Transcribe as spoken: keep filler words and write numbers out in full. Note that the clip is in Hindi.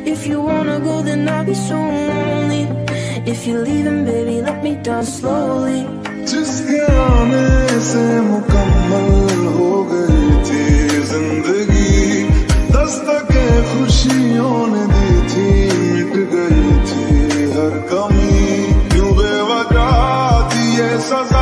If you wanna go, then I'll be so lonely. If you're leaving, baby, let me down slowly. जिसके आने से मुकम्मल हो गई थी जिंदगी, दस्तकें खुशियों ने दी थी, मिट गई थी हर कमी। यूं बेवजह थी ये सजा